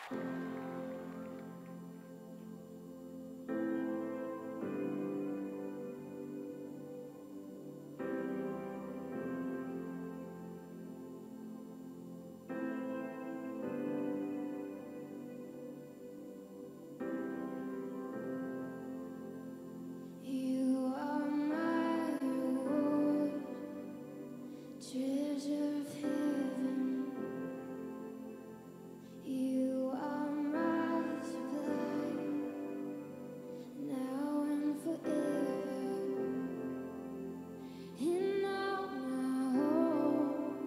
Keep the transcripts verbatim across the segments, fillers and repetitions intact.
You are my reward, treasure of heaven. You are my supply, now and forever. In all my hope,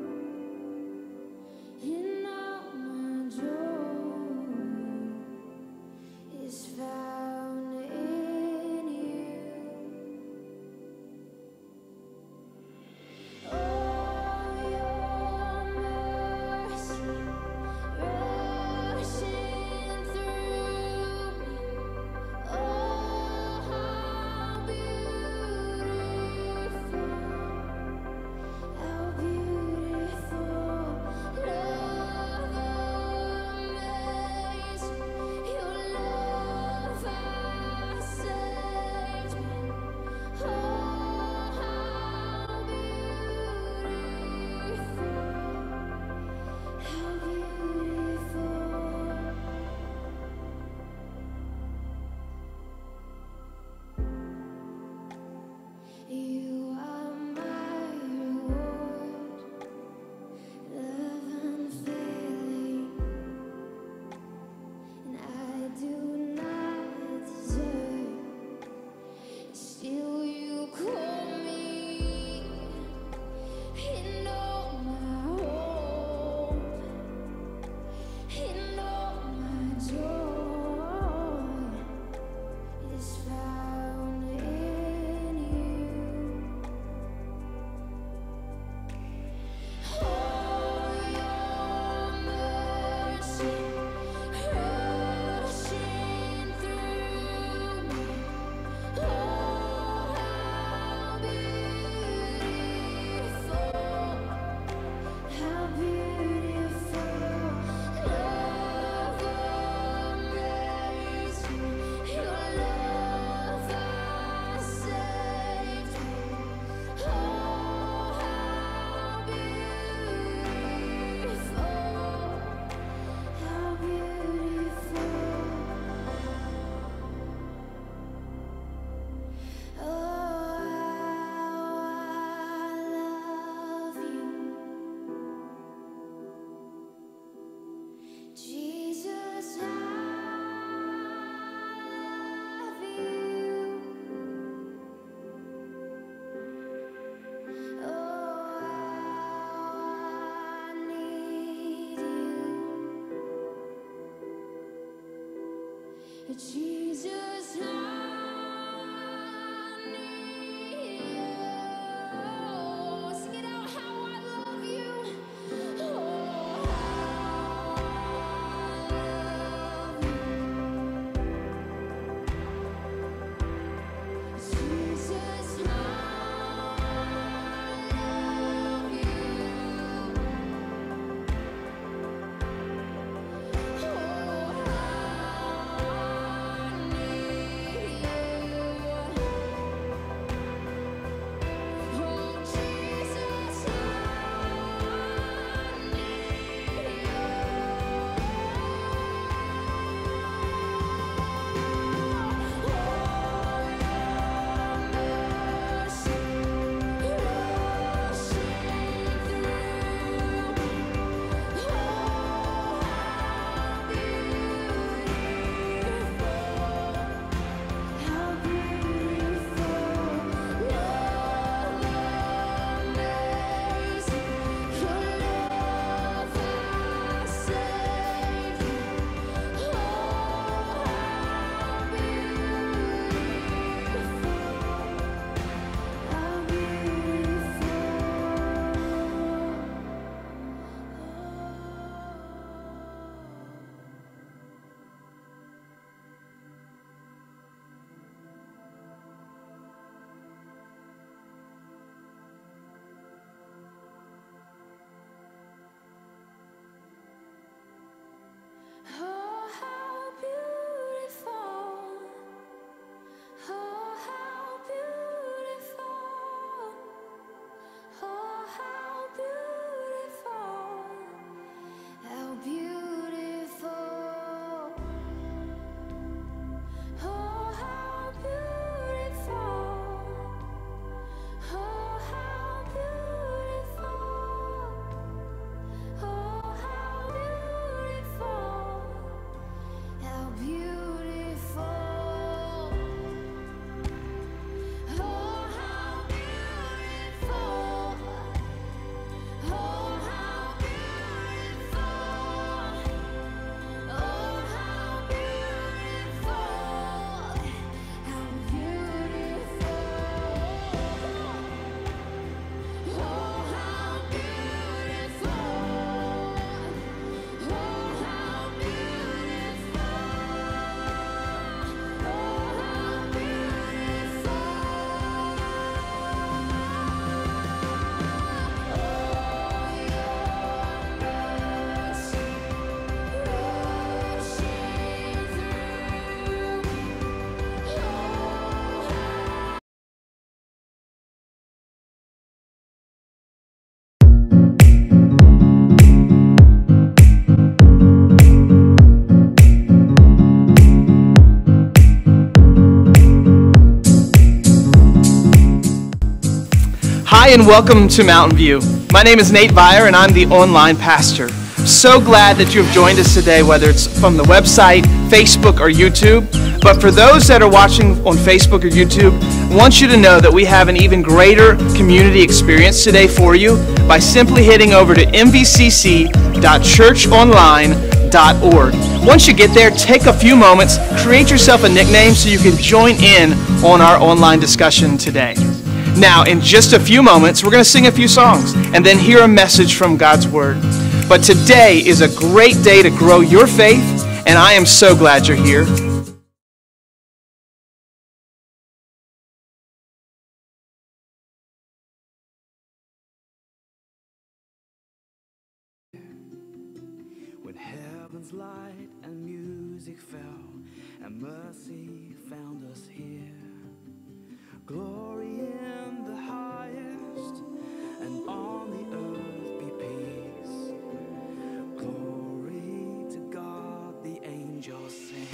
in all my joy is found in you. Oh, your mercy rushing through me. Oh, how beautiful, how beautiful, love amazing, your love has saved me. Oh, how beautiful, how beautiful. You are my reward, love unfailing, and I do not deserve. Still, you call me in all my hope, in all my joy is found in you. Oh, your mercy rushing through me. Oh, how beautiful, how beautiful, love amazing, your love has saved me. Oh, how beautiful, how beautiful. Oh, how I love you, Jesus. I love you. Oh, how I need you, Jesus. I need you. Sing it out, how I love you. Oh, how I love you, Jesus. I love you. Oh, how I need Hi and welcome to Mountain View. My name is Nate Byer and I'm the online pastor. So glad that you've joined us today, whether it's from the website, Facebook, or YouTube. But for those that are watching on Facebook or YouTube, I want you to know that we have an even greater community experience today for you by simply heading over to m v c c dot church online dot org. Once you get there, take a few moments, create yourself a nickname so you can join in on our online discussion today. Now, in just a few moments, we're going to sing a few songs and then hear a message from God's Word. But today is a great day to grow your faith, and I am so glad you're here. When heaven's light and music fell, and mercy found us here. Glory in the highest, and on the earth be peace. Glory to God, the angels sing.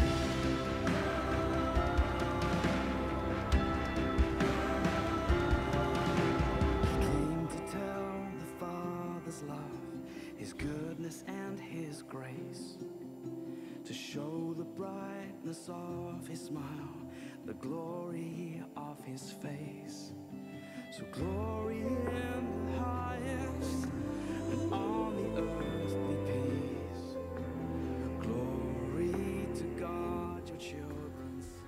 He came to tell the Father's love, His goodness and His grace, to show the brightness of His smile, the glory of His face. So glory in the highest, and on the earth be peace. Glory to God, your children sing.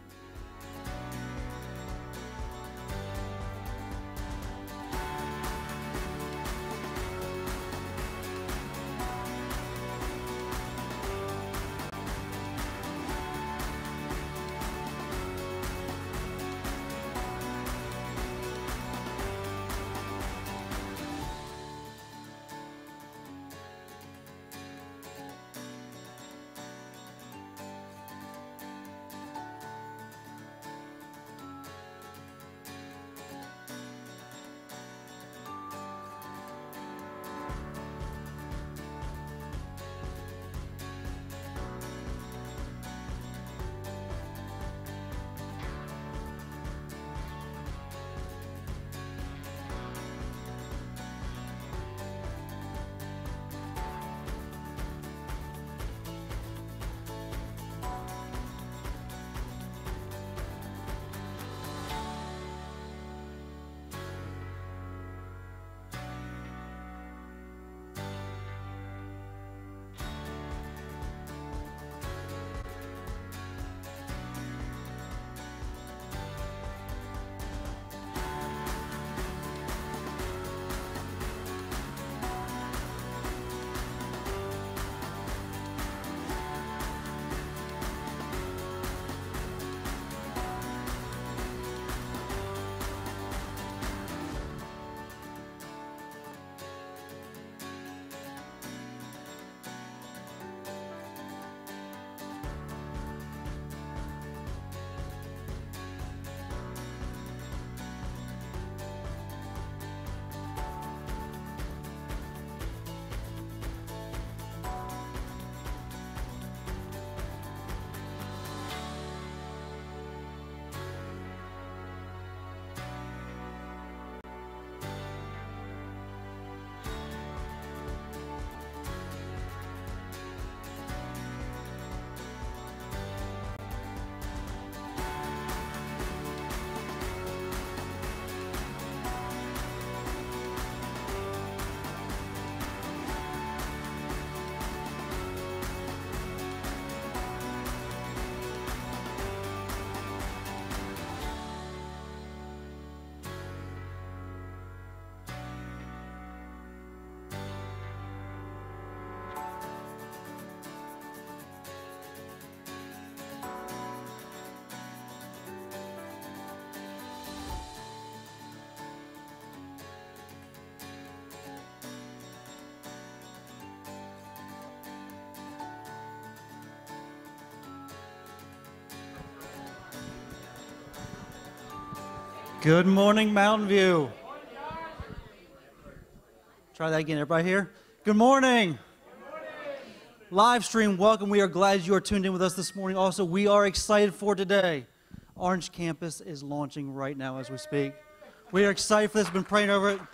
Good morning, Mountain View. Try that again, everybody here. Good morning. Good morning. Live stream, welcome. We are glad you are tuned in with us this morning. Also, we are excited for today. Orange Campus is launching right now as we speak. We are excited for this. Been praying over it.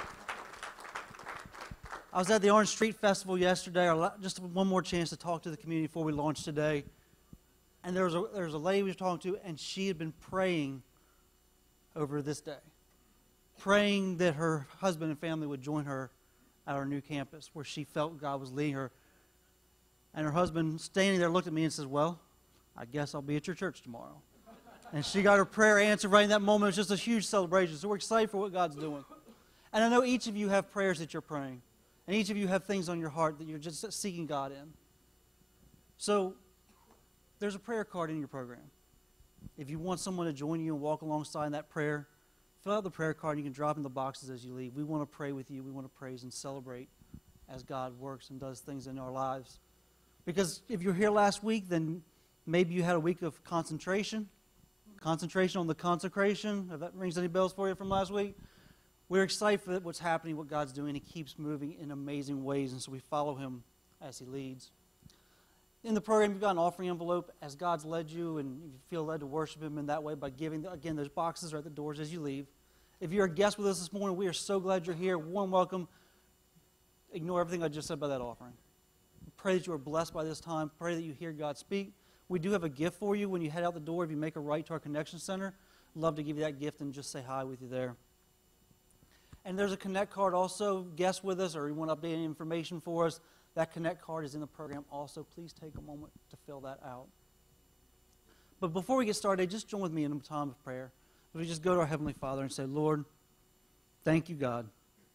I was at the Orange Street Festival yesterday. Just one more chance to talk to the community before we launch today. And there was a there was a lady we were talking to, and she had been praying over this day, praying that her husband and family would join her at our new campus, where she felt God was leading her. And her husband, standing there, looked at me and says, "Well, I guess I'll be at your church tomorrow." And she got her prayer answered right in that moment. It was just a huge celebration. So we're excited for what God's doing. And I know each of you have prayers that you're praying. And each of you have things on your heart that you're just seeking God in. So there's a prayer card in your program. If you want someone to join you and walk alongside in that prayer, fill out the prayer card and you can drop in the boxes as you leave. We want to pray with you. We want to praise and celebrate as God works and does things in our lives. Because if you were here last week, then maybe you had a week of concentration. Concentration on the consecration, if that rings any bells for you from last week. We're excited for what's happening, what God's doing. He keeps moving in amazing ways, and so we follow Him as He leads. In the program, you've got an offering envelope as God's led you, and you feel led to worship Him in that way by giving. Again, those boxes are at the doors as you leave. If you're a guest with us this morning, we are so glad you're here. Warm welcome. Ignore everything I just said about that offering. Pray that you are blessed by this time. Pray that you hear God speak. We do have a gift for you when you head out the door. If you make a right to our Connection Center, love to give you that gift and just say hi with you there. And there's a Connect card also. Guests with us or you want to update any information for us, that Connect card is in the program also. Please take a moment to fill that out. But before we get started, just join with me in a time of prayer. We just go to our Heavenly Father and say, Lord, thank you, God.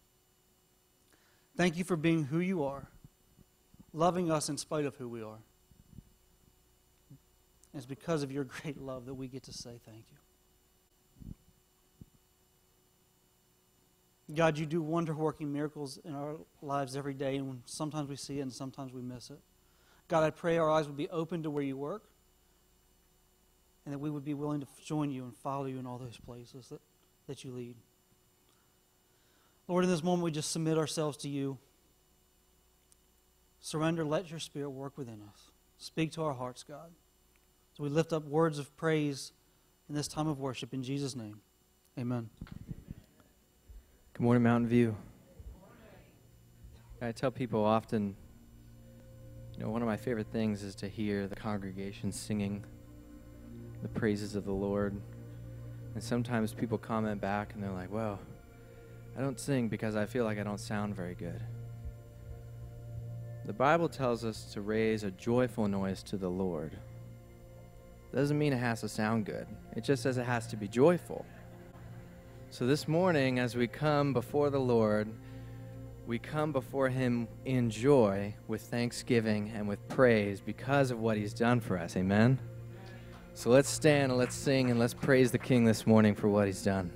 Thank you for being who you are, loving us in spite of who we are. And it's because of your great love that we get to say thank you. God, you do wonder-working miracles in our lives every day, and sometimes we see it and sometimes we miss it. God, I pray our eyes would be open to where you work, and that we would be willing to join you and follow you in all those places that, that you lead. Lord, in this moment, we just submit ourselves to you. Surrender, let your Spirit work within us. Speak to our hearts, God. So we lift up words of praise in this time of worship. In Jesus' name, amen. Good morning, Mountain View. I tell people often, you know, one of my favorite things is to hear the congregation singing the praises of the Lord. And sometimes people comment back and they're like, well, I don't sing because I feel like I don't sound very good. The Bible tells us to raise a joyful noise to the Lord. Doesn't mean it has to sound good. It just says it has to be joyful. So this morning, as we come before the Lord, we come before Him in joy with thanksgiving and with praise because of what He's done for us. Amen? So let's stand and let's sing and let's praise the King this morning for what He's done.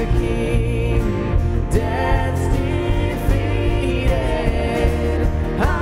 Death's defeated.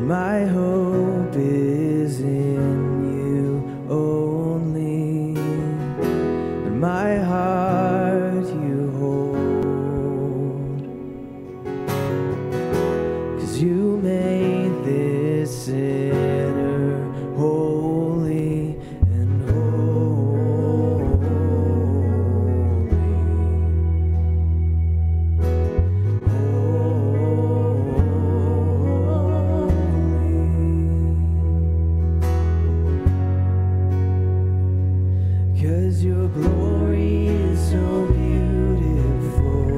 My hope is in you only, and my heart you hold. 'Cause you made this sinner holy and your glory is so beautiful.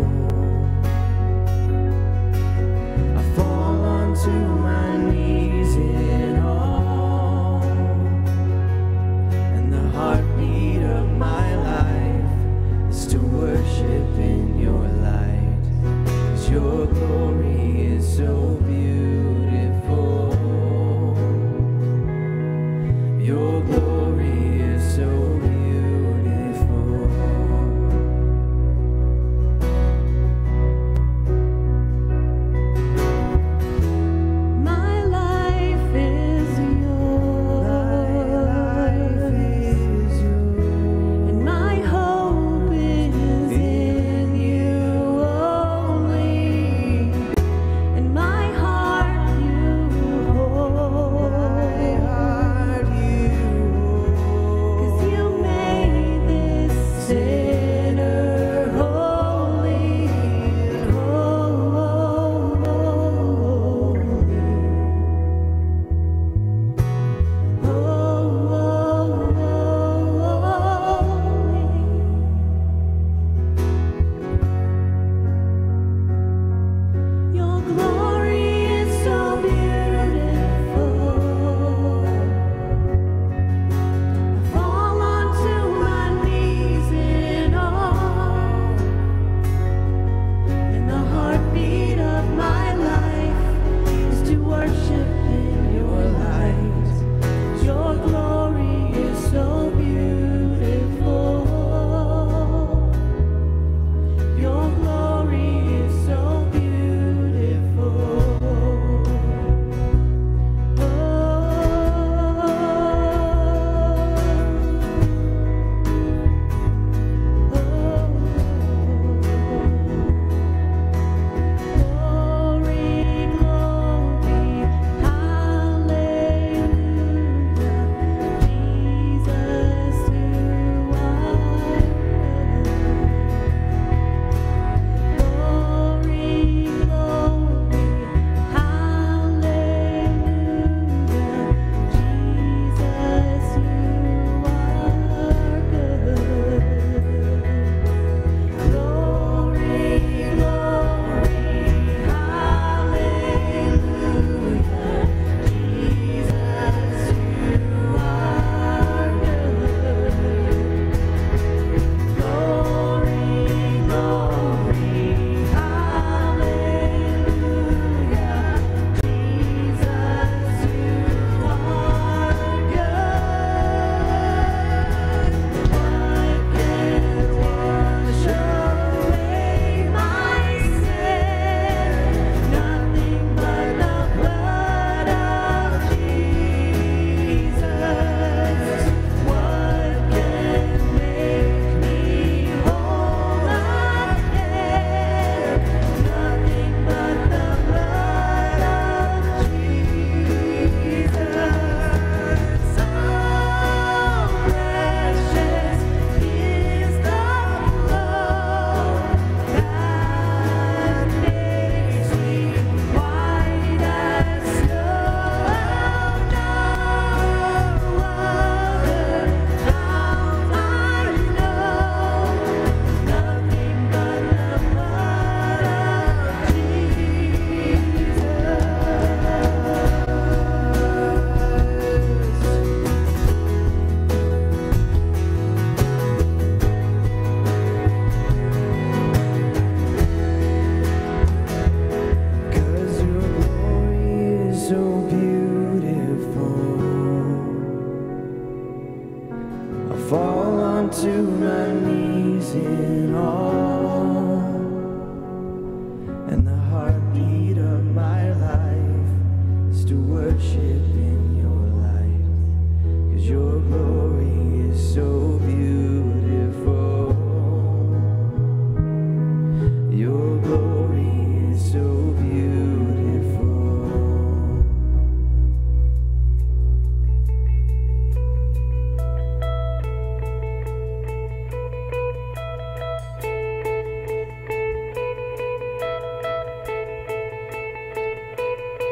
I fall onto my knees in awe, and the heartbeat of my life is to worship in your light. 'Cause your glory is so beautiful. Your glory is so beautiful. My heart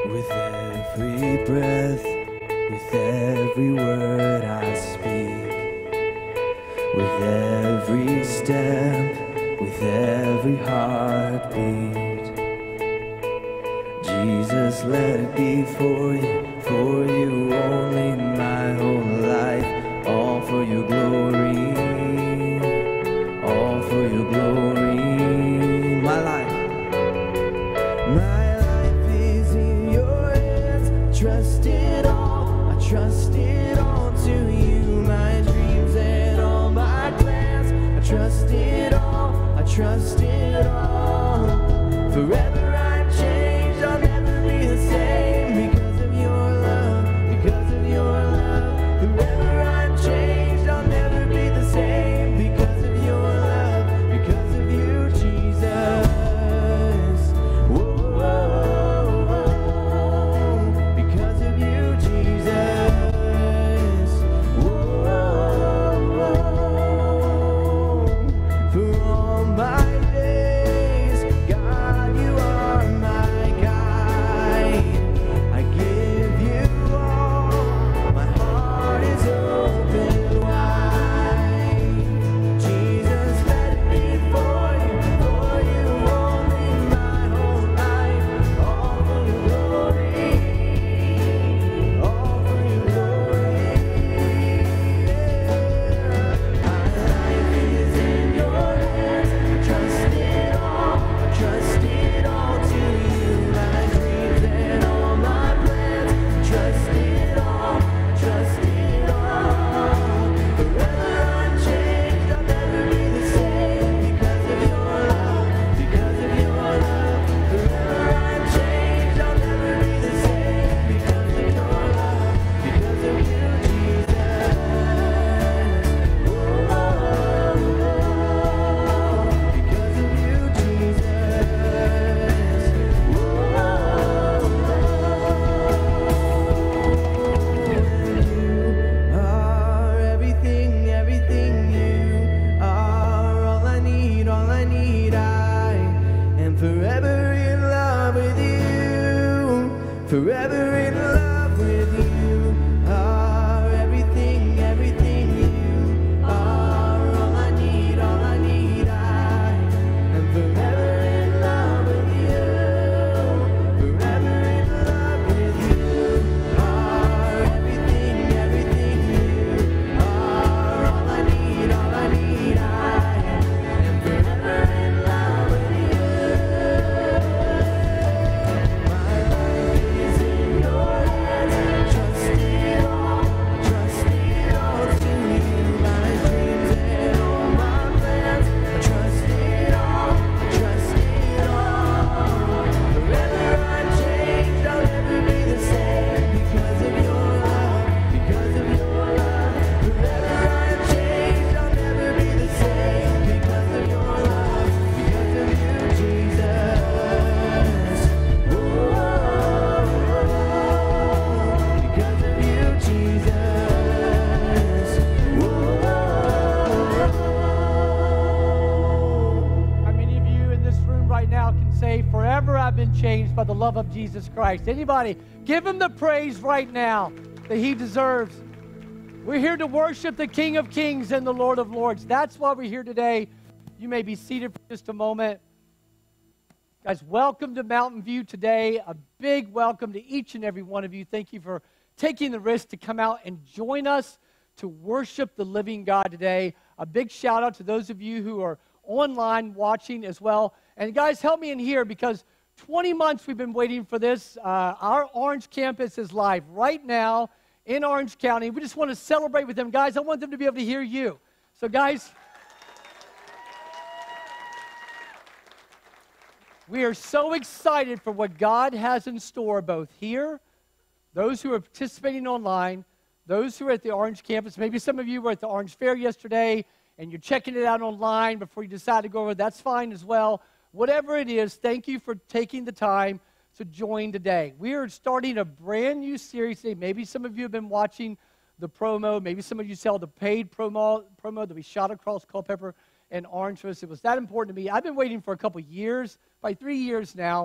With every breath, with every word I speak, with every step, with every heartbeat, Jesus, let it be for you, for you only, my whole life, all for your glory, all for your glory, my life. My life is in your hands. Trust it all. I trust it all to you. My dreams and all my plans. I trust it all. I trust it all. Forever I'm changed. I'll never be the same because of your love. Because of your love. Forever I'm changed. I'll never be the same because of your love. Because of you, Jesus. Because of you, Jesus. For all my days, God, you are my guide. I give you all. My heart is open wide. Jesus, let it be for you, for you only, my whole life, all for your glory, all for your glory. My life is in your hands. I trust it all. I trust it all to you. My dreams and all my plans. I trust it all. I trust it all. Forever unchanged. I'll never be the same because of your love. Because of your love. Forever unchanged. I'll never be the same because of your love. Because of you, Jesus. Whoa, because of you, Jesus. You are everything, everything. You are all I need, all I need. I am forever in love with you. Forever in love with you. Are everything, everything. You are all I need, all I need. I am forever in love with you. Forever in love with you. Are everything, everything. You are all I need, all I need. I am forever in love with you. My life is in your hands. Trust it all. Trust it all to you. My dreams and all my plans. I trust it all. I trust it all. Forever unchanged. I'll never be the same because of your love. Because of your love. Forever unchanged. I'll never be the same because of your love. Because of you, Jesus. Whoa, because of you, Jesus. Whoa. How many of you in this room right now can say, forever I've been changed by the love of Jesus Christ? Anybody? Give him the praise right now that he deserves. We're here to worship the King of Kings and the Lord of Lords. That's why we're here today. You may be seated for just a moment. Guys, welcome to Mountain View today. A big welcome to each and every one of you. Thank you for taking the risk to come out and join us to worship the living God today. A big shout out to those of you who are online watching as well. And guys, help me in here because twenty months we've been waiting for this. Uh, our Orange campus is live right now in Orange County. We just want to celebrate with them. Guys, I want them to be able to hear you. So guys, we are so excited for what God has in store both here, those who are participating online, those who are at the Orange campus. Maybe some of you were at the Orange Fair yesterday and you're checking it out online before you decide to go over. That's fine as well. Whatever it is, thank you for taking the time to join today. We are starting a brand new series today. Maybe some of you have been watching the promo. Maybe some of you saw the paid promo, promo that we shot across Culpeper and Orange for us. It was that important to me. I've been waiting for a couple years, probably three years now,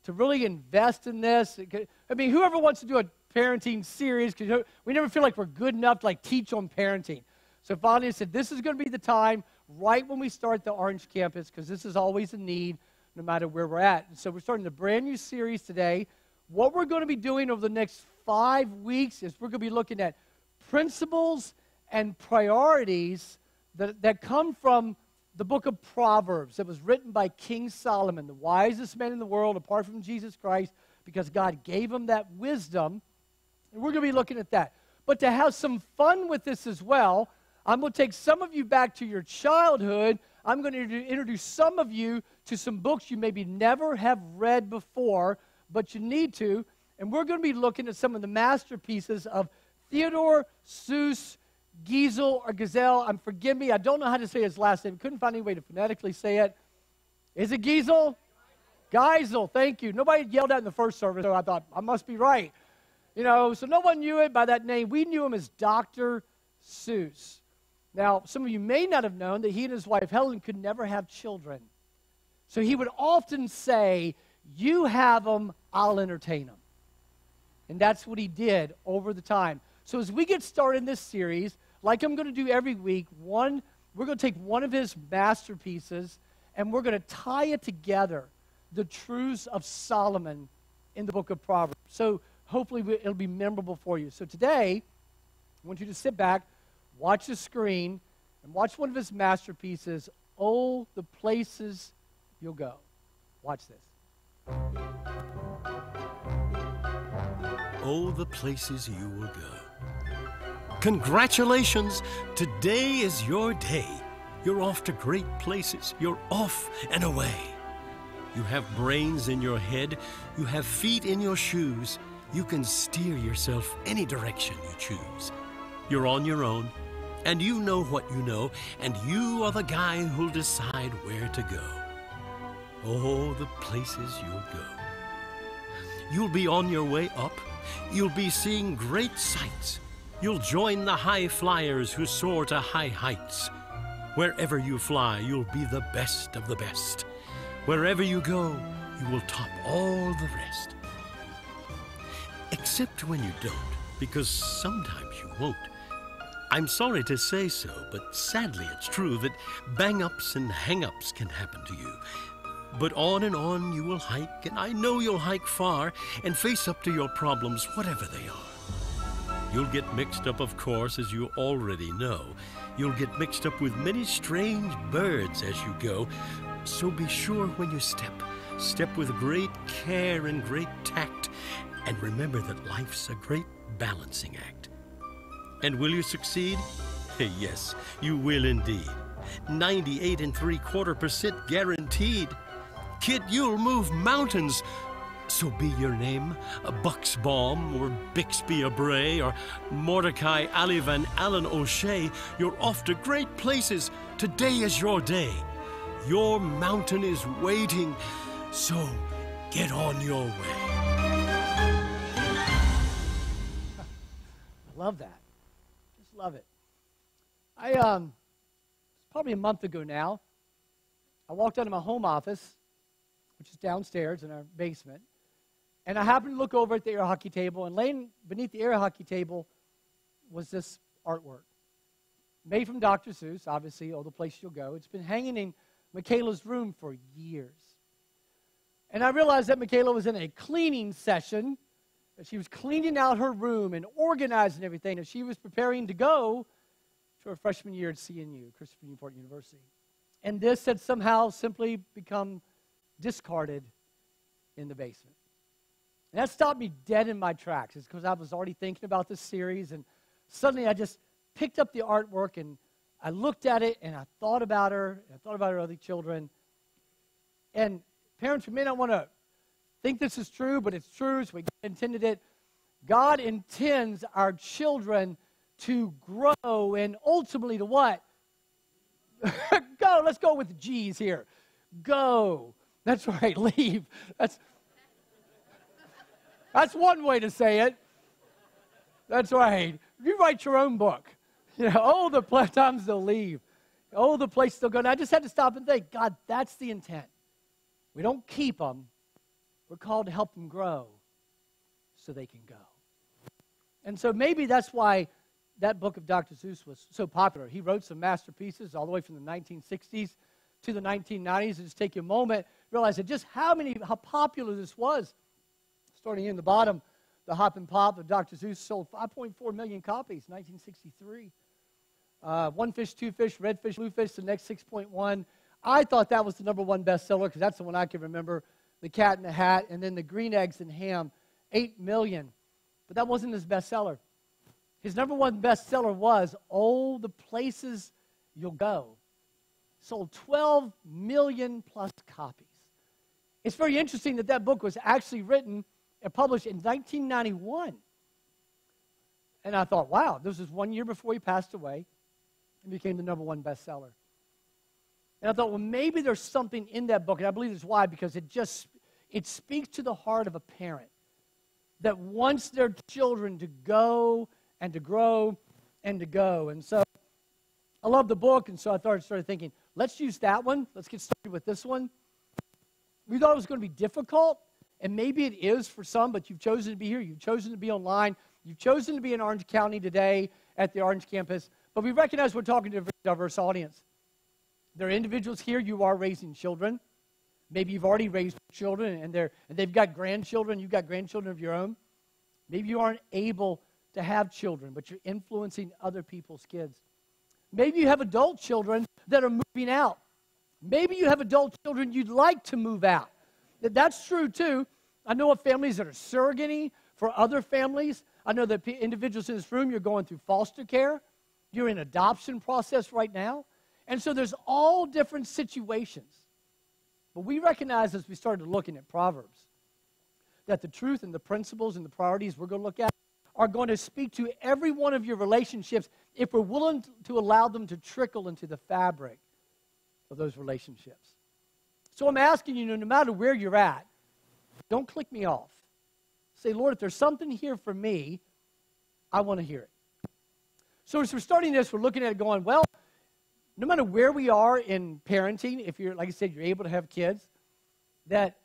to really invest in this. I mean, whoever wants to do a parenting series, because we never feel like we're good enough to like teach on parenting. So finally I said, this is going to be the time right when we start the Orange campus, because this is always a need no matter where we're at. And so we're starting a brand new series today. What we're going to be doing over the next five weeks is we're going to be looking at principles and priorities that, that come from the book of Proverbs that was written by King Solomon, the wisest man in the world apart from Jesus Christ, because God gave him that wisdom. And we're going to be looking at that. But to have some fun with this as well, I'm going to take some of you back to your childhood. I'm going to introduce some of you to some books you maybe never have read before, but you need to. And we're going to be looking at some of the masterpieces of Theodore Seuss Geisel or Gazelle. I'm forgive me, I don't know how to say his last name. Couldn't find any way to phonetically say it. Is it Geisel? Geisel, thank you. Nobody yelled out in the first service, so I thought, I must be right. You know, so no one knew it by that name. We knew him as Doctor Seuss. Now, some of you may not have known that he and his wife Helen could never have children. So he would often say, you have them, I'll entertain them. And that's what he did over the time. So as we get started in this series, like I'm going to do every week, one, we're going to take one of his masterpieces and we're going to tie it together, the truths of Solomon in the book of Proverbs. So hopefully it'll be memorable for you. So today, I want you to sit back, watch the screen, and watch one of his masterpieces, Oh, the Places You'll Go. Watch this. Oh, the places you will go. Congratulations! Today is your day. You're off to great places. You're off and away. You have brains in your head. You have feet in your shoes. You can steer yourself any direction you choose. You're on your own, and you know what you know, and you are the guy who'll decide where to go. Oh, the places you'll go. You'll be on your way up. You'll be seeing great sights. You'll join the high flyers who soar to high heights. Wherever you fly, you'll be the best of the best. Wherever you go, you will top all the rest. Except when you don't, because sometimes you won't. I'm sorry to say so, but sadly it's true that bang-ups and hang-ups can happen to you. But on and on you will hike, and I know you'll hike far and face up to your problems, whatever they are. You'll get mixed up, of course, as you already know. You'll get mixed up with many strange birds as you go. So be sure when you step, step with great care and great tact, and remember that life's a great balancing act. And will you succeed? Yes, you will indeed. ninety-eight and three quarter percent guaranteed. Kid, you'll move mountains. So be your name Bucksbaum or Bixby Bray or Mordecai Ali Van Allen O'Shea. You're off to great places. Today is your day. Your mountain is waiting. So get on your way. I love that. Just love it. I, um, probably a month ago now, I walked out of my home office, which is downstairs in our basement, and I happened to look over at the air hockey table, and laying beneath the air hockey table was this artwork. Made from Doctor Seuss, obviously, Oh, the Place You'll Go. It's been hanging in Michaela's room for years. And I realized that Michaela was in a cleaning session. She was cleaning out her room and organizing everything as she was preparing to go to her freshman year at C N U, Christopher Newport University. And this had somehow simply become discarded in the basement. And that stopped me dead in my tracks. It's because I was already thinking about this series, and suddenly I just picked up the artwork, and I looked at it, and I thought about her, and I thought about her other children. And parents, you may not want to think this is true, but it's true, so we intended it. God intends our children to grow and ultimately to what? Go. Let's go with the G's here. Go. That's right. Leave. That's, that's one way to say it. That's right. You write your own book. You know, oh, the pl- times they'll leave. Oh, the place they'll go. And I just had to stop and think, God, that's the intent. We don't keep them. We're called to help them grow so they can go. And so maybe that's why that book of Doctor Seuss was so popular. He wrote some masterpieces all the way from the nineteen sixties to the nineteen nineties. And just take you a moment, realize that just how many, how popular this was. Starting in the bottom, the Hop and Pop of Doctor Seuss sold five point four million copies, nineteen sixty-three. Uh, One Fish, Two Fish, Red Fish, Blue Fish, the next six point one. I thought that was the number one bestseller because that's the one I can remember. The Cat in the Hat, and then the Green Eggs and Ham, eight million. But that wasn't his bestseller. His number one bestseller was Oh, the Places You'll Go. Sold twelve million plus copies. It's very interesting that that book was actually written and published in nineteen ninety-one. And I thought, wow, this was one year before he passed away and became the number one bestseller. And I thought, well, maybe there's something in that book, and I believe that's why, because it just, it speaks to the heart of a parent that wants their children to go and to grow and to go. And so I love the book, and so I started, started thinking, let's use that one. Let's get started with this one. We thought it was going to be difficult, and maybe it is for some, but you've chosen to be here. You've chosen to be online. You've chosen to be in Orange County today at the Orange campus. But we recognize we're talking to a very diverse audience. There are individuals here, you are raising children. Maybe you've already raised children, and, they're, and they've got grandchildren. You've got grandchildren of your own. Maybe you aren't able to have children, but you're influencing other people's kids. Maybe you have adult children that are moving out. Maybe you have adult children you'd like to move out. That's true, too. I know of families that are surrogating for other families. I know that individuals in this room, you're going through foster care. You're in adoption process right now. And so there's all different situations. But we recognize as we started looking at Proverbs that the truth and the principles and the priorities we're going to look at are going to speak to every one of your relationships if we're willing to allow them to trickle into the fabric of those relationships. So I'm asking you, no matter where you're at, don't click me off. Say, Lord, if there's something here for me, I want to hear it. So as we're starting this, we're looking at it going, well, no matter where we are in parenting, if you're, like I said, you're able to have kids, that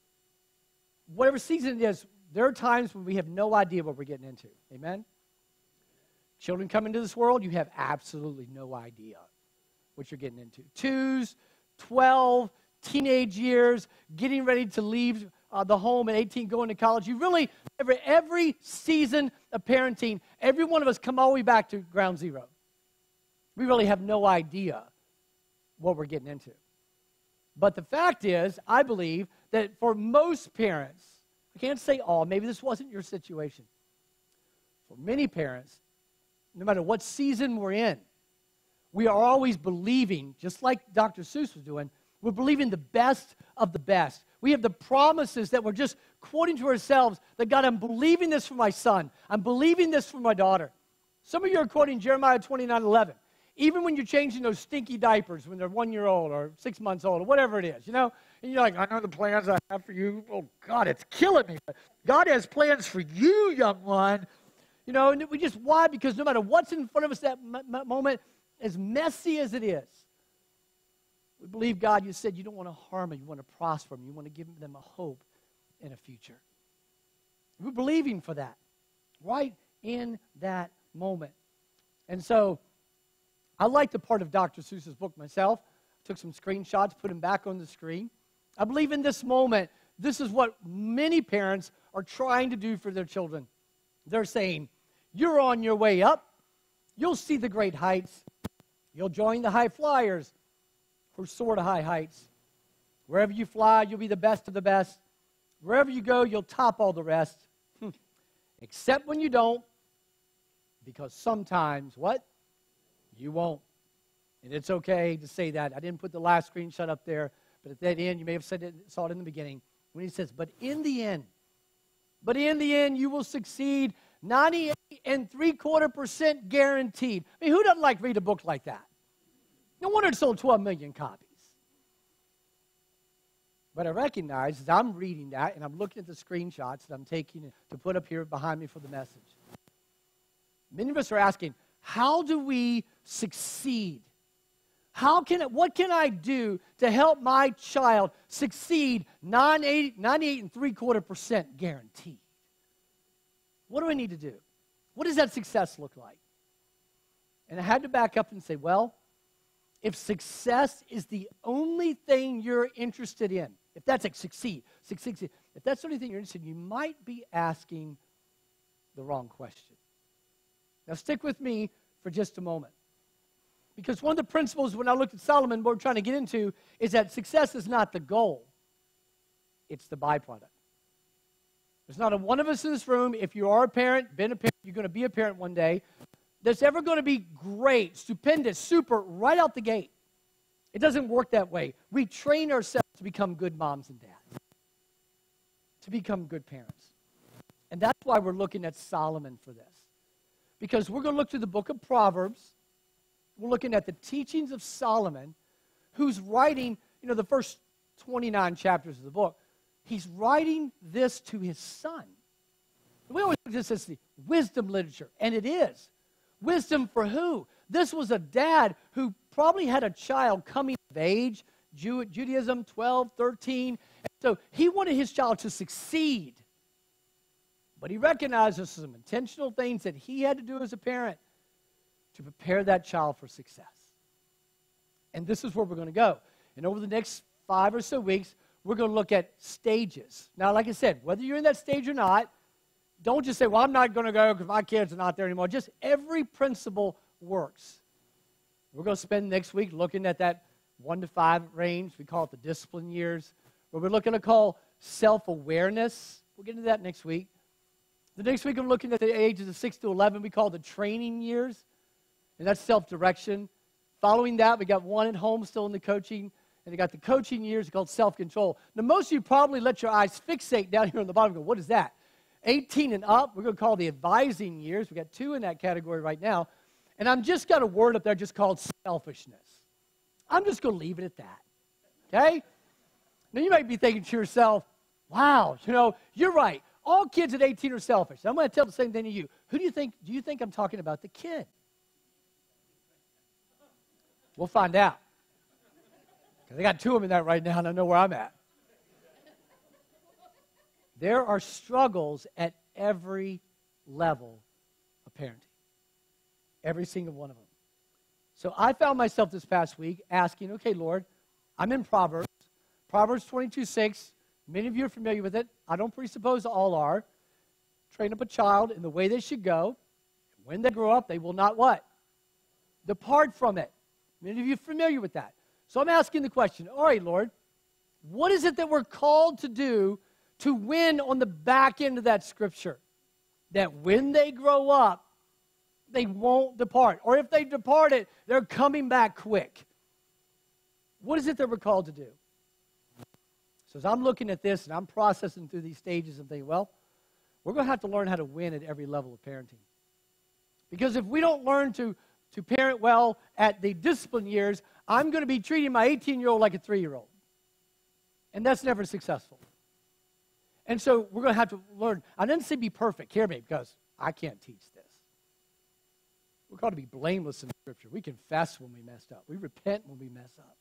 whatever season it is, there are times when we have no idea what we're getting into. Amen? Children come into this world, you have absolutely no idea what you're getting into. Twos, twelve, teenage years, getting ready to leave uh, the home at eighteen, going to college. You really, every, every season of parenting, every one of us come all the way back to ground zero. We really have no idea what we're getting into. But the fact is, I believe that for most parents, I can't say all, maybe this wasn't your situation. For many parents, no matter what season we're in, we are always believing, just like Doctor Seuss was doing, we're believing the best of the best. We have the promises that we're just quoting to ourselves that, God, I'm believing this for my son. I'm believing this for my daughter. Some of you are quoting Jeremiah twenty-nine eleven. Even when you're changing those stinky diapers when they're one year old or six months old or whatever it is, you know, and you're like, I know the plans I have for you. Oh, God, it's killing me. God has plans for you, young one. You know, and we just, why? Because no matter what's in front of us that m- moment, as messy as it is, we believe, God, you said you don't want to harm them. You want to prosper them. You want to give them a hope and a future. We're believing for that right in that moment. And so I like the part of Doctor Seuss's book myself. Took some screenshots, put them back on the screen. I believe in this moment, this is what many parents are trying to do for their children. They're saying, you're on your way up. You'll see the great heights. You'll join the high flyers who soar to high heights. Wherever you fly, you'll be the best of the best. Wherever you go, you'll top all the rest. Except when you don't, because sometimes, what? You won't. And it's okay to say that. I didn't put the last screenshot up there, but at that end, you may have said it, saw it in the beginning, when he says, but in the end, but in the end, you will succeed, ninety-eight and three quarter percent guaranteed. I mean, who doesn't like to read a book like that? No wonder it sold twelve million copies. But I recognize as I'm reading that, and I'm looking at the screenshots that I'm taking to put up here behind me for the message. Many of us are asking, how do we succeed? How can it, what can I do to help my child succeed ninety-eight and three quarter percent guaranteed? What do I need to do? What does that success look like? And I had to back up and say, well, if success is the only thing you're interested in, if that's like succeed, succeed, succeed, if that's the only thing you're interested in, you might be asking the wrong question. Now stick with me for just a moment. Because one of the principles when I looked at Solomon, what we're trying to get into, is that success is not the goal. It's the byproduct. There's not a one of us in this room, if you are a parent, been a parent, you're going to be a parent one day, that's ever going to be great, stupendous, super, right out the gate. It doesn't work that way. We train ourselves to become good moms and dads, to become good parents. And that's why we're looking at Solomon for this. Because we're going to look through the book of Proverbs. We're looking at the teachings of Solomon, who's writing, you know, the first twenty-nine chapters of the book. He's writing this to his son. We always look at this as the wisdom literature, and it is. Wisdom for who? This was a dad who probably had a child coming of age, Jew, Judaism, twelve, thirteen. And so he wanted his child to succeed. But he recognized there's some intentional things that he had to do as a parent to prepare that child for success. And this is where we're going to go. And over the next five or so weeks, we're going to look at stages. Now, like I said, whether you're in that stage or not, don't just say, well, I'm not going to go because my kids are not there anymore. Just every principle works. We're going to spend next week looking at that one to five range. We call it the discipline years. Where we're looking to call self-awareness. We'll get into that next week. The next week, I'm looking at the ages of six to eleven. We call the training years. And that's self-direction. Following that, we got one at home still in the coaching. And they got the coaching years called self-control. Now, most of you probably let your eyes fixate down here on the bottom and go, what is that? eighteen and up, we're going to call the advising years. We got two in that category right now. And I'm just got a word up there just called selfishness. I'm just going to leave it at that. Okay? Now, you might be thinking to yourself, wow, you know, you're right. All kids at eighteen are selfish. I'm going to tell the same thing to you. Who do you think, do you think I'm talking about the kid? We'll find out. Because I got two of them in that right now, and I know where I'm at. There are struggles at every level of parenting. Every single one of them. So I found myself this past week asking, okay, Lord, I'm in Proverbs. Proverbs twenty-two six. Many of you are familiar with it. I don't presuppose all are. Train up a child in the way they should go. When they grow up, they will not what? Depart from it. Many of you are familiar with that. So I'm asking the question, all right, Lord, what is it that we're called to do to win on the back end of that scripture? That when they grow up, they won't depart. Or if they departed, they're coming back quick. What is it that we're called to do? So as I'm looking at this and I'm processing through these stages and thinking, well, we're going to have to learn how to win at every level of parenting. Because if we don't learn to, to parent well at the discipline years, I'm going to be treating my eighteen-year-old like a three-year-old. And that's never successful. And so we're going to have to learn. I didn't say be perfect. Hear me, because I can't teach this. We're called to be blameless in Scripture. We confess when we messed up. We repent when we mess up.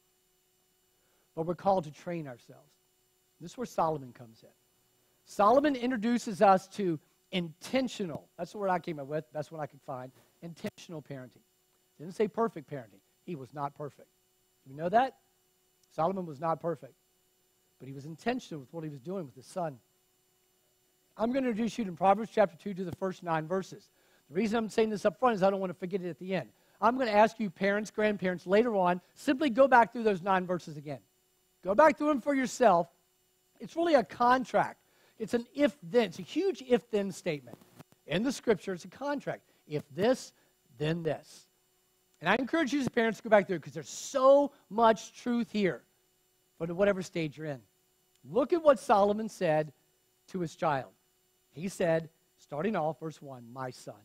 But we're called to train ourselves. This is where Solomon comes in. Solomon introduces us to intentional. That's the word I came up with. That's what I could find. Intentional parenting. Didn't say perfect parenting. He was not perfect. Do we know that? Solomon was not perfect. But he was intentional with what he was doing with his son. I'm going to introduce you to Proverbs chapter two to the first nine verses. The reason I'm saying this up front is I don't want to forget it at the end. I'm going to ask you, parents, grandparents, later on, simply go back through those nine verses again. Go back through them for yourself. It's really a contract. It's an if-then. It's a huge if-then statement. In the Scripture, it's a contract. If this, then this. And I encourage you as parents to go back through it because there's so much truth here for whatever stage you're in. Look at what Solomon said to his child. He said, starting off, verse one, my son.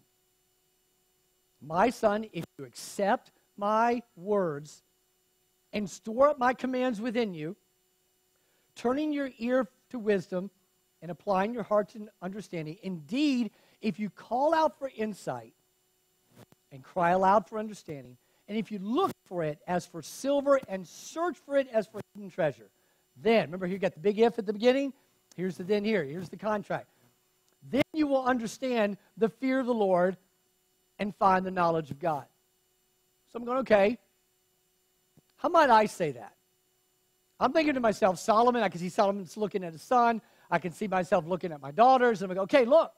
My son, if you accept my words and store up my commands within you, turning your ear to wisdom and applying your heart to understanding, indeed, if you call out for insight and cry aloud for understanding, and if you look for it as for silver and search for it as for hidden treasure. Then, remember here you got the big if at the beginning? Here's the then here. Here's the contract. Then you will understand the fear of the Lord and find the knowledge of God. So I'm going, okay, how might I say that? I'm thinking to myself, Solomon, I can see Solomon's looking at his son. I can see myself looking at my daughters. And I'm going, okay, look,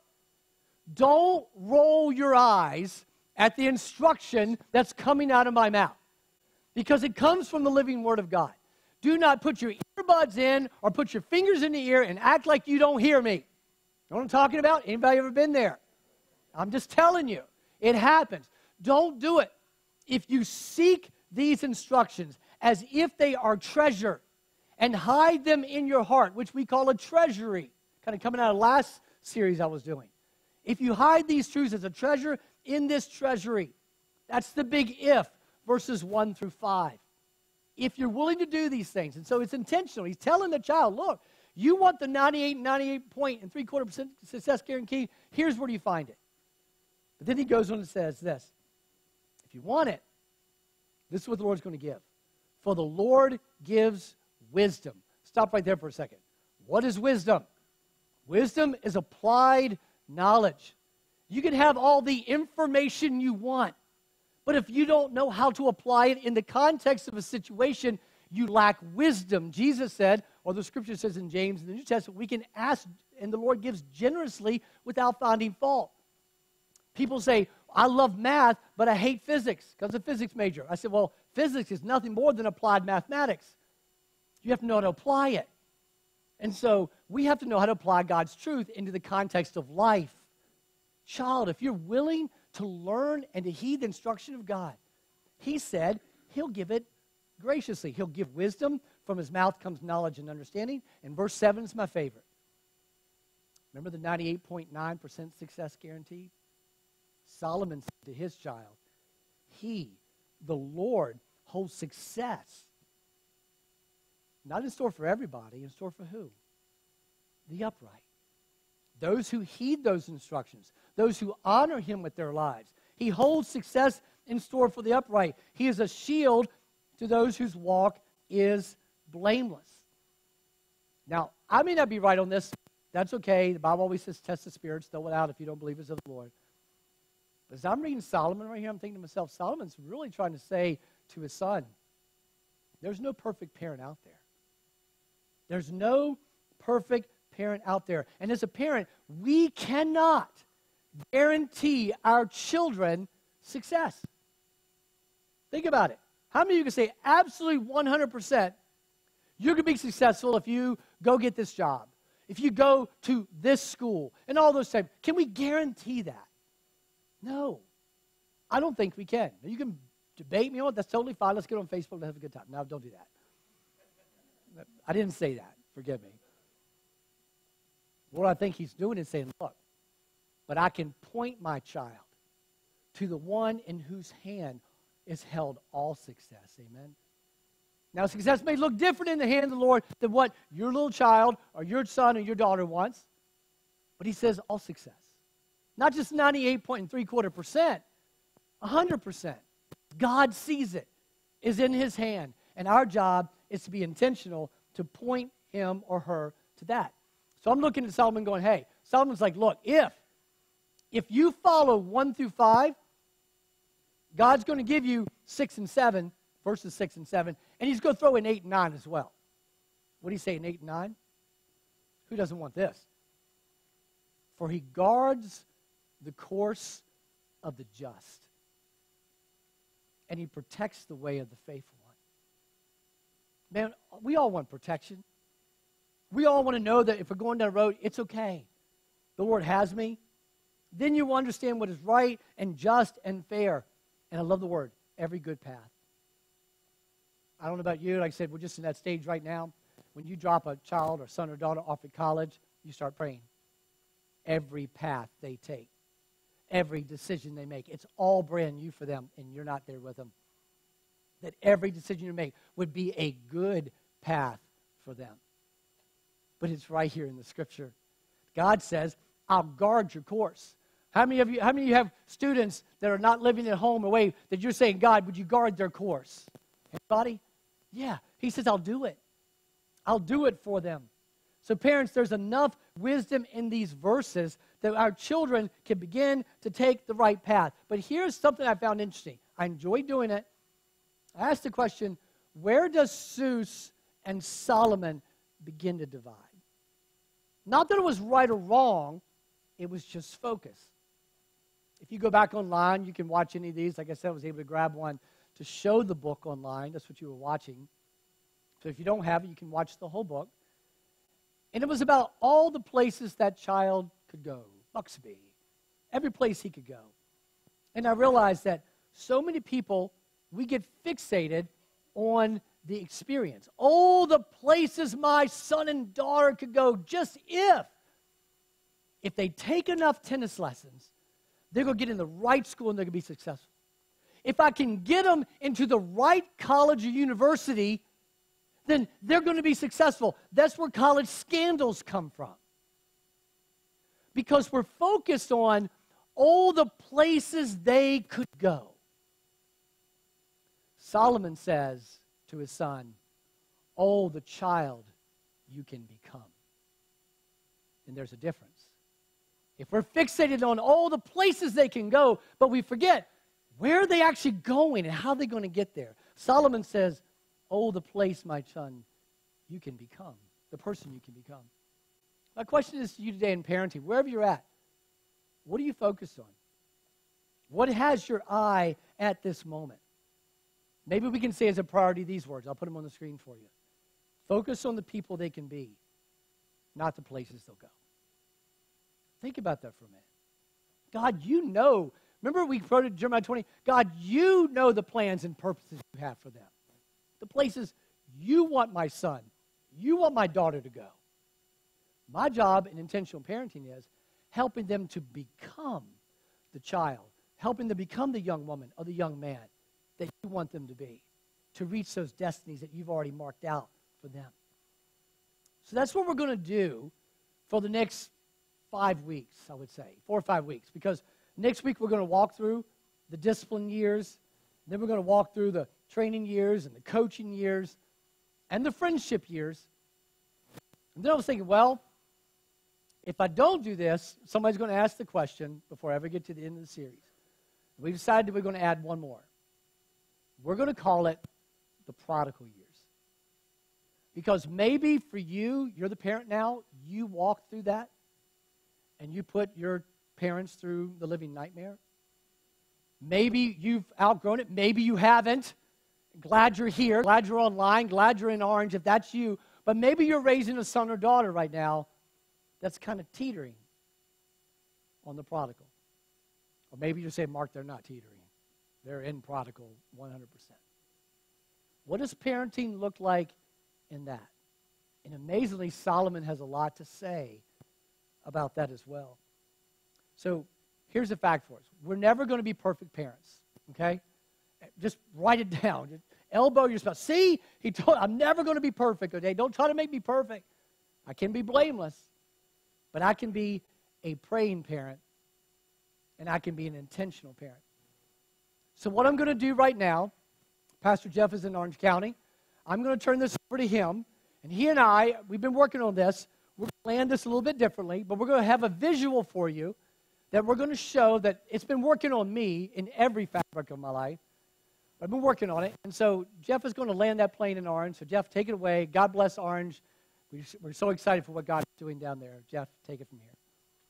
don't roll your eyes at the instruction that's coming out of my mouth, because it comes from the living Word of God. Do not put your earbuds in or put your fingers in the ear and act like you don't hear me. You know what I'm talking about? Anybody ever been there? I'm just telling you. It happens. Don't do it. If you seek these instructions as if they are treasure and hide them in your heart, which we call a treasury, kind of coming out of last series I was doing. If you hide these truths as a treasure in this treasury, that's the big if, verses one through five. If you're willing to do these things, and so it's intentional. He's telling the child, look, you want the ninety-eight, ninety-eight point and three-quarter percent success guarantee, here's where you find it. But then he goes on and says this, if you want it, this is what the Lord's going to give. For the Lord gives wisdom. Stop right there for a second. What is wisdom? Wisdom is applied knowledge. You can have all the information you want, but if you don't know how to apply it in the context of a situation, you lack wisdom. Jesus said, or the scripture says in James in the New Testament, we can ask, and the Lord gives generously without finding fault. People say, I love math, but I hate physics because I'm a physics major. I said, well, physics is nothing more than applied mathematics. You have to know how to apply it. And so we have to know how to apply God's truth into the context of life. Child, if you're willing to learn and to heed the instruction of God, he said he'll give it graciously. He'll give wisdom. From his mouth comes knowledge and understanding. And verse seven is my favorite. Remember the ninety-eight point nine percent success guarantee? Solomon said to his child, he, the Lord, holds success. Not in store for everybody, in store for who? The upright. Those who heed those instructions, those who honor him with their lives. He holds success in store for the upright. He is a shield to those whose walk is blameless. Now, I may not be right on this. That's okay. The Bible always says test the spirits, throw it out if you don't believe it's of the Lord. But as I'm reading Solomon right here, I'm thinking to myself, Solomon's really trying to say to his son, there's no perfect parent out there. There's no perfect parent out there. And as a parent, we cannot guarantee our children success. Think about it. How many of you can say absolutely one hundred percent you're going to be successful if you go get this job, if you go to this school, and all those types? Can we guarantee that? No. I don't think we can. You can debate me on it. That's totally fine. Let's get on Facebook and have a good time. No, don't do that. I didn't say that. Forgive me. What I think he's doing is saying, look, but I can point my child to the one in whose hand is held all success. Amen? Now, success may look different in the hand of the Lord than what your little child or your son or your daughter wants, but he says all success. Not just ninety-eight point three quarter percent, one hundred percent. God sees it, is in his hand, and our job is to be intentional to point him or her to that. So I'm looking at Solomon going, hey, Solomon's like, look, if, if you follow one through five, God's going to give you six and seven, verses six and seven, and he's going to throw in eight and nine as well. What do you say in eight and nine? Who doesn't want this? For he guards the course of the just, and he protects the way of the faithful one. Man, we all want protection. We all want to know that if we're going down a road, it's okay. The Lord has me. Then you will understand what is right and just and fair. And I love the word, every good path. I don't know about you. Like I said, we're just in that stage right now. When you drop a child or son or daughter off at college, you start praying. Every path they take, every decision they make, it's all brand new for them, and you're not there with them. That every decision you make would be a good path for them. But it's right here in the scripture. God says, I'll guard your course. How many of you, how many of you have students that are not living at home away that you're saying, God, would you guard their course? Anybody? Yeah. He says, I'll do it. I'll do it for them. So parents, there's enough wisdom in these verses that our children can begin to take the right path. But here's something I found interesting. I enjoy doing it. I asked the question, where does Zeus and Solomon begin to divide? Not that it was right or wrong, it was just focus. If you go back online, you can watch any of these. Like I said, I was able to grab one to show the book online. That's what you were watching. So if you don't have it, you can watch the whole book. And it was about all the places that child could go. Buxby, every place he could go. And I realized that so many people, we get fixated on the experience. Oh, the places my son and daughter could go, just if. If they take enough tennis lessons, they're going to get in the right school and they're going to be successful. If I can get them into the right college or university, then they're going to be successful. That's where college scandals come from. Because we're focused on all the places they could go. Solomon says to his son, oh, the child you can become. And there's a difference. If we're fixated on all the places they can go, but we forget where are they actually going and how are they going to get there. Solomon says, oh, the place, my son, you can become, the person you can become. My question is to you today in parenting, wherever you're at, what are you focused on? What has your eye at this moment? Maybe we can say as a priority these words. I'll put them on the screen for you. Focus on the people they can be, not the places they'll go. Think about that for a minute. God, you know. Remember we quoted Jeremiah twenty? God, you know the plans and purposes you have for them. The places you want my son, you want my daughter to go. My job in intentional parenting is helping them to become the child, helping them become the young woman or the young man that you want them to be, to reach those destinies that you've already marked out for them. So that's what we're going to do for the next five weeks, I would say, four or five weeks, because next week we're going to walk through the discipline years, then we're going to walk through the training years and the coaching years and the friendship years. And then I was thinking, well, if I don't do this, somebody's going to ask the question before I ever get to the end of the series. We decided we're going to add one more. We're going to call it the prodigal years. Because maybe for you, you're the parent now, you walked through that, and you put your parents through the living nightmare. Maybe you've outgrown it. Maybe you haven't. Glad you're here. Glad you're online. Glad you're in Orange if that's you. But maybe you're raising a son or daughter right now that's kind of teetering on the prodigal. Or maybe you say, Mark, they're not teetering. They're in prodigal one hundred percent. What does parenting look like in that? And amazingly, Solomon has a lot to say about that as well. So here's a fact for us. We're never going to be perfect parents, okay? Just write it down. Just elbow your spouse. See, he told, I'm never going to be perfect, okay? Don't try to make me perfect. I can be blameless, but I can be a praying parent, and I can be an intentional parent. So what I'm going to do right now, Pastor Jeff is in Orange County. I'm going to turn this over to him, and he and I, we've been working on this. We're going to land this a little bit differently, but we're going to have a visual for you that we're going to show that it's been working on me in every fabric of my life. I've been working on it, and so Jeff is going to land that plane in Orange. So Jeff, take it away. God bless Orange. We're so excited for what God is doing down there. Jeff, take it from here.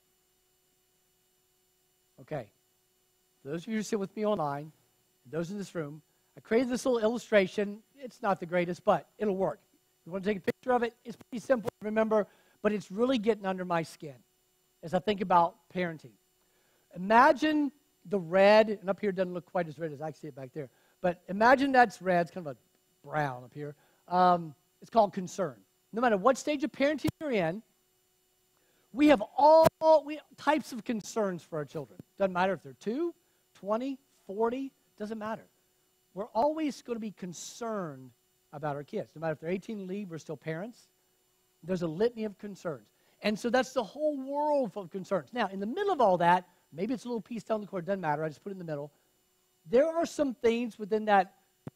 Okay. For those of you who sit with me online, those in this room, I created this little illustration. It's not the greatest, but it'll work. You want to take a picture of it? It's pretty simple to remember, but it's really getting under my skin as I think about parenting. Imagine the red, and up here it doesn't look quite as red as I see it back there, but imagine that's red. It's kind of a brown up here. Um, it's called concern. No matter what stage of parenting you're in, we have all we, types of concerns for our children. Doesn't matter if they're two, twenty, forty, doesn't matter. We're always going to be concerned about our kids. No matter if they're eighteen and leave, we're still parents. There's a litany of concerns. And so that's the whole world full of concerns. Now, in the middle of all that, maybe it's a little piece down the court, doesn't matter, I just put it in the middle. There are some things within that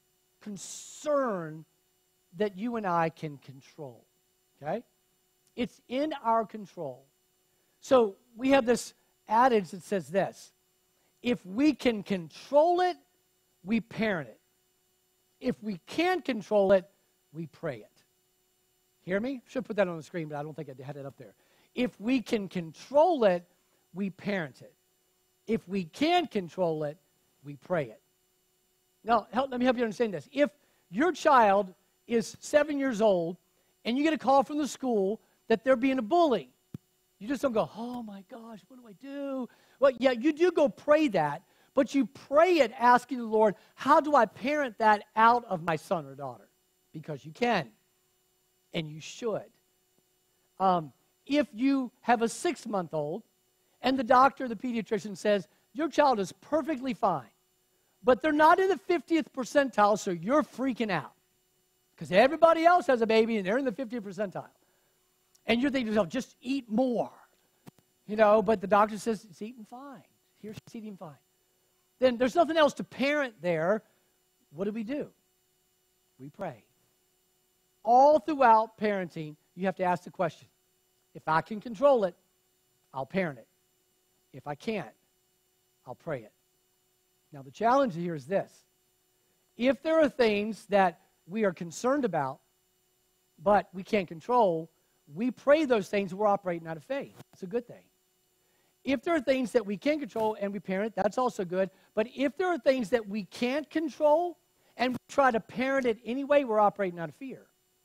concern that you and I can control, okay? It's in our control. So we have this adage that says this: if we can control it, we parent it. If we can't control it, we pray it. Hear me? Should put that on the screen, but I don't think I had it up there. If we can control it, we parent it. If we can't control it, we pray it. Now, help, let me help you understand this. If your child is seven years old and you get a call from the school that they're being a bully, you just don't go, oh my gosh, what do I do? Well, yeah, you do go pray that, but you pray it asking the Lord, how do I parent that out of my son or daughter? Because you can, and you should. Um, if you have a six-month-old and the doctor, the pediatrician says, your child is perfectly fine, but they're not in the fiftieth percentile, so you're freaking out. Because everybody else has a baby and they're in the fiftieth percentile. And you're thinking to yourself, just eat more. You know, but the doctor says it's eating fine. Here's it's eating fine. Then there's nothing else to parent there. What do we do? We pray. All throughout parenting, you have to ask the question, if I can control it, I'll parent it. If I can't, I'll pray it. Now, the challenge here is this. If there are things that we are concerned about, but we can't control, we pray those things, we're operating out of faith. It's a good thing. If there are things that we can control and we parent, that's also good. But if there are things that we can't control and we try to parent it anyway, we're operating out of fear.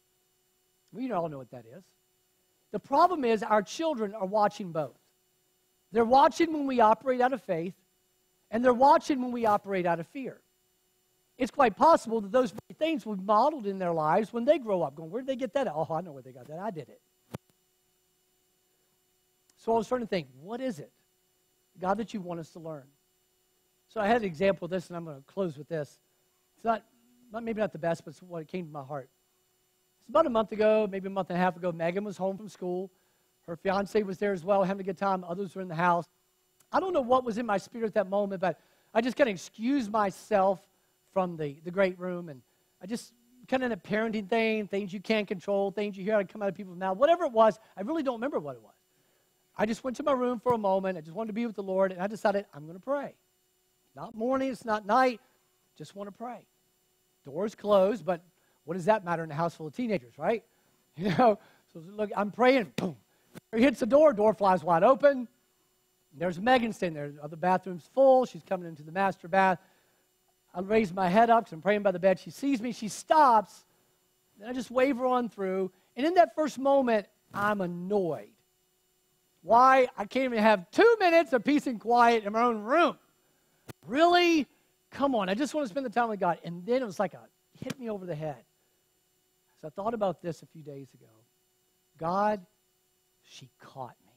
We all know what that is. The problem is our children are watching both. They're watching when we operate out of faith, and they're watching when we operate out of fear. It's quite possible that those things will be modeled in their lives when they grow up, going, where did they get that? Oh, I know where they got that. I did it. So I was trying to think, what is it, God, that you want us to learn? So I had an example of this, and I'm going to close with this. It's not, not maybe not the best, but it's what came to my heart. It's about a month ago, maybe a month and a half ago, Megan was home from school. Her fiance was there as well, having a good time. Others were in the house. I don't know what was in my spirit at that moment, but I just kind of excused myself from the, the great room, and I just kind of a parenting thing, things you can't control, things you hear out come out of people's mouth, whatever it was. I really don't remember what it was. I just went to my room for a moment. I just wanted to be with the Lord, and I decided I'm going to pray. Not morning, it's not night. Just want to pray. Doors closed, but what does that matter in a house full of teenagers, right? You know, so look, I'm praying. Boom. He hits the door. Door flies wide open. There's Megan standing there. The other bathroom's full. She's coming into the master bath. I raise my head up because I'm praying by the bed. She sees me. She stops. And I just wave her on through. And in that first moment, I'm annoyed. Why? I can't even have two minutes of peace and quiet in my own room. Really? Come on. I just want to spend the time with God. And then it was like a hit me over the head. So I thought about this a few days ago. God, she caught me.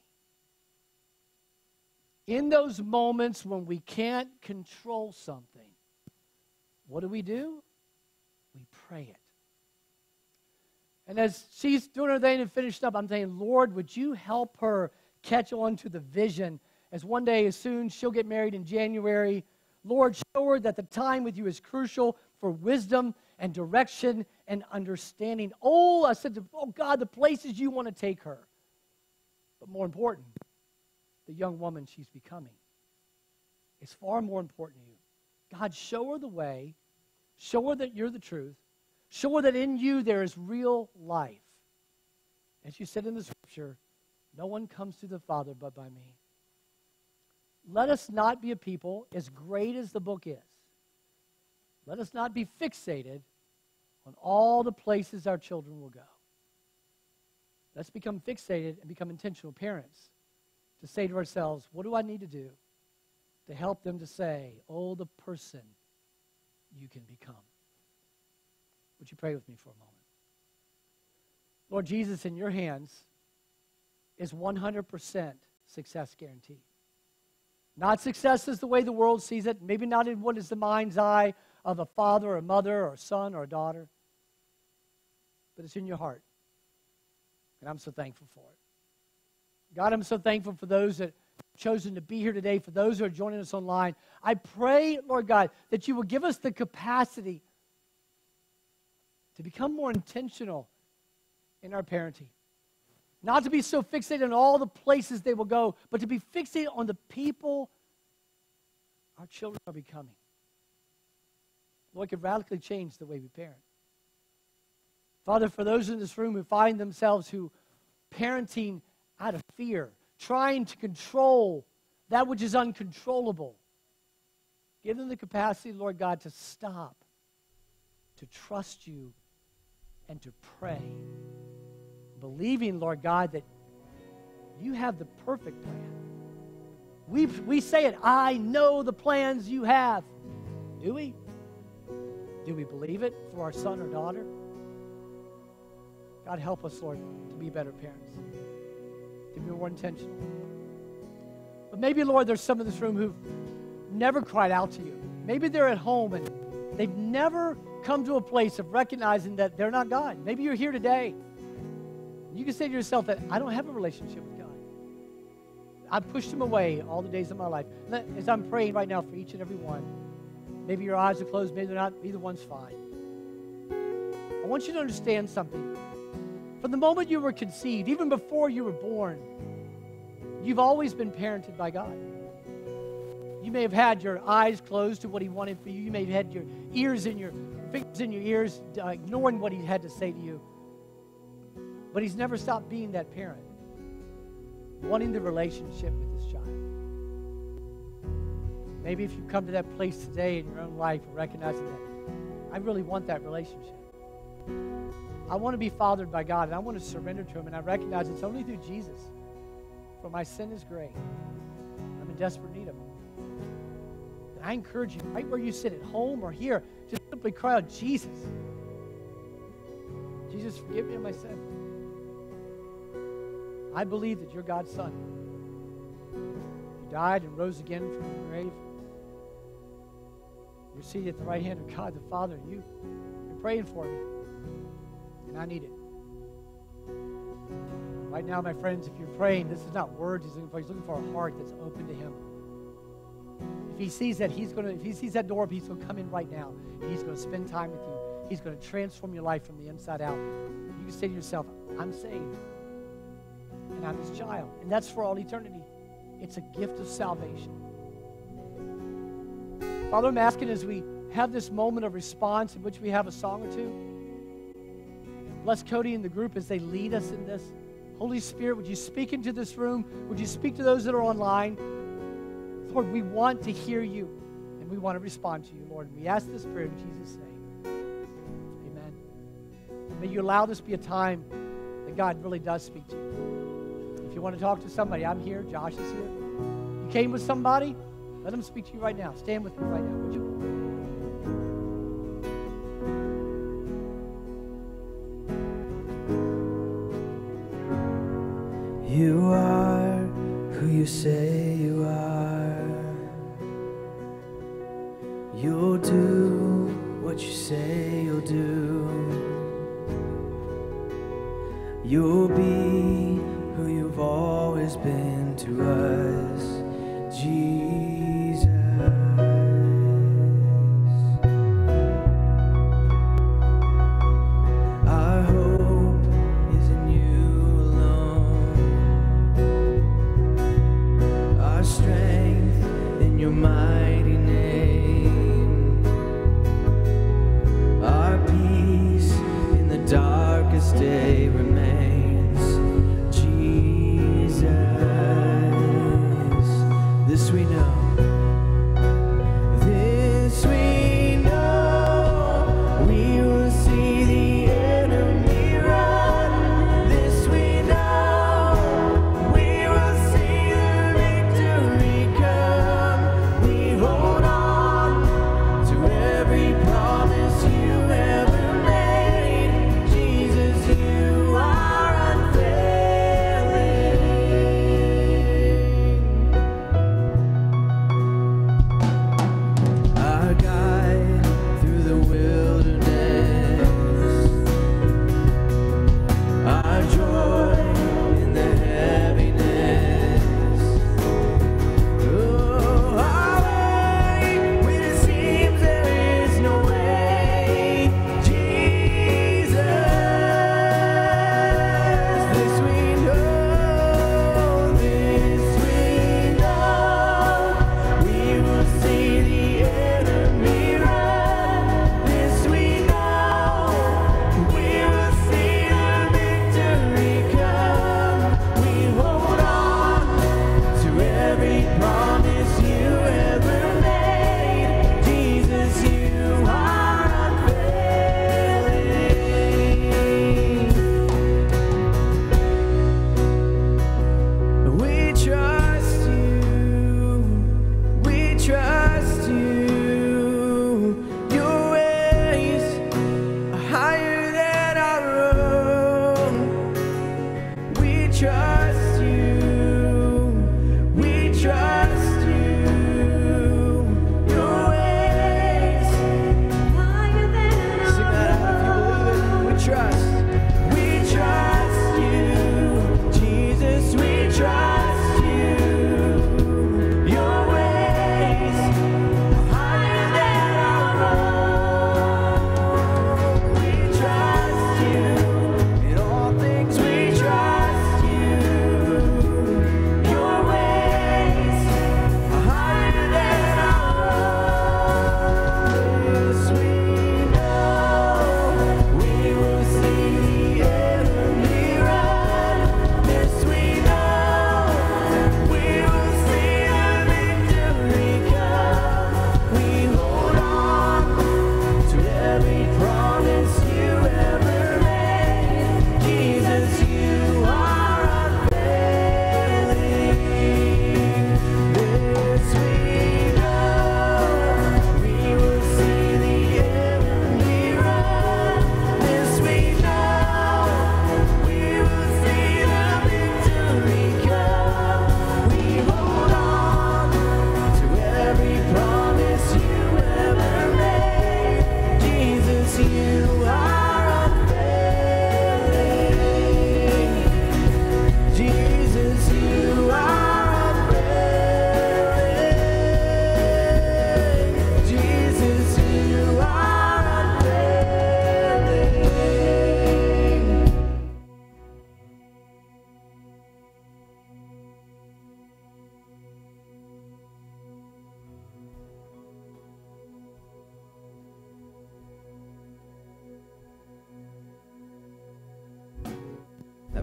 In those moments when we can't control something, what do we do? We pray it. And as she's doing her thing and finished up, I'm saying, Lord, would you help her catch on to the vision as one day, as soon she'll get married in January. Lord, show her that the time with you is crucial for wisdom and direction and understanding. Oh, I said, to, oh God, the places you want to take her. But more important, the young woman she's becoming is far more important to you. God, show her the way. Show her that you're the truth. Show her that in you there is real life. As you said in the scripture, no one comes to the Father but by me. Let us not be a people, as great as the book is, let us not be fixated on all the places our children will go. Let's become fixated and become intentional parents to say to ourselves, what do I need to do to help them to say, oh, the person you can become? Would you pray with me for a moment? Lord Jesus, in your hands is one hundred percent success guaranteed. Not success is the way the world sees it, maybe not in what is the mind's eye of a father or a mother or a son or a daughter, but it's in your heart. And I'm so thankful for it. God, I'm so thankful for those that chosen to be here today, for those who are joining us online, I pray, Lord God, that you will give us the capacity to become more intentional in our parenting. Not to be so fixated on all the places they will go, but to be fixated on the people our children are becoming. Lord, it could radically change the way we parent. Father, for those in this room who find themselves who parenting out of fear, trying to control that which is uncontrollable, give them the capacity, Lord God, to stop, to trust you, and to pray, believing, Lord God, that you have the perfect plan. We, we say it, I know the plans you have. Do we? Do we believe it for our son or daughter? God, help us, Lord, to be better parents, to be more intentional. But maybe, Lord, there's some in this room who've never cried out to you. Maybe they're at home and they've never come to a place of recognizing that they're not God. Maybe you're here today. You can say to yourself that I don't have a relationship with God. I pushed him away all the days of my life. As I'm praying right now for each and every one, maybe your eyes are closed, maybe they're not, either one's fine. I want you to understand something. From the moment you were conceived, even before you were born, you've always been parented by God. You may have had your eyes closed to what he wanted for you. You may have had your ears in your fingers in your ears, uh, ignoring what he had to say to you. But he's never stopped being that parent, wanting the relationship with his child. Maybe if you come to that place today in your own life, recognizing that I really want that relationship. I want to be fathered by God, and I want to surrender to him, and I recognize it's only through Jesus. For my sin is great. I'm in desperate need of him. And I encourage you, right where you sit, at home or here, just simply cry out, Jesus. Jesus, forgive me of my sin. I believe that you're God's son. You died and rose again from the grave. You're seated at the right hand of God the Father, and you, you're praying for me. And I need it. Right now, my friends, if you're praying, this is not words he's looking for. He's looking for a heart that's open to him. If he sees that, he's going to, if he sees that door, he's going to come in right now. And he's going to spend time with you. He's going to transform your life from the inside out. You can say to yourself, I'm saved. And I'm his child. And that's for all eternity. It's a gift of salvation. Father, I'm asking as we have this moment of response in which we have a song or two, bless Cody and the group as they lead us in this. Holy Spirit, would you speak into this room? Would you speak to those that are online? Lord, we want to hear you, and we want to respond to you, Lord. And we ask this prayer in Jesus' name. Amen. May you allow this be a time that God really does speak to you. If you want to talk to somebody, I'm here. Josh is here. You came with somebody? Let them speak to you right now. Stand with me right now, would you? You are who you say you are. You'll do what you say you'll do. You'll be who you've always been to us, Jesus. Our hope is in you alone. Our strength in your mighty name. Our peace in the darkest day remains, Jesus.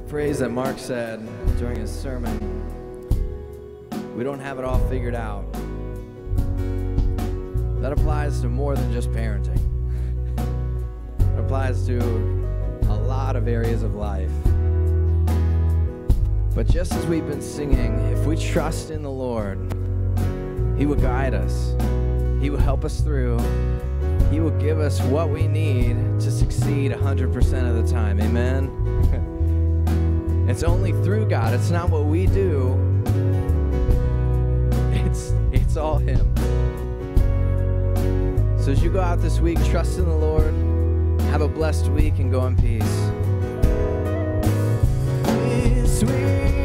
phrase that Mark said during his sermon, we don't have it all figured out. That applies to more than just parenting. It applies to a lot of areas of life. But just as we've been singing, if we trust in the Lord, He will guide us. He will help us through. He will give us what we need to succeed one hundred percent of the time. Amen? It's only through God. It's not what we do. It's, it's all Him. So as you go out this week, trust in the Lord. Have a blessed week and go in peace. Sweet.